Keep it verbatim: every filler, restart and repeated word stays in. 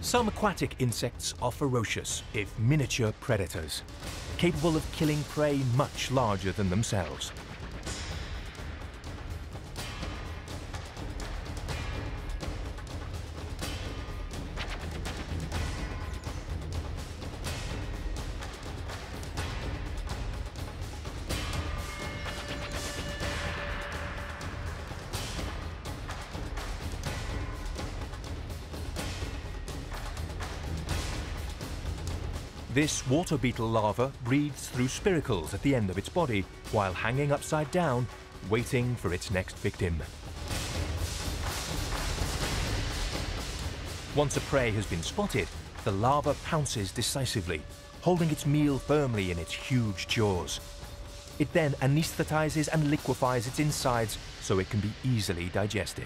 Some aquatic insects are ferocious, if miniature predators, capable of killing prey much larger than themselves. This water beetle larva breathes through spiracles at the end of its body while hanging upside down, waiting for its next victim. Once a prey has been spotted, the larva pounces decisively, holding its meal firmly in its huge jaws. It then anaesthetises and liquefies its insides so it can be easily digested.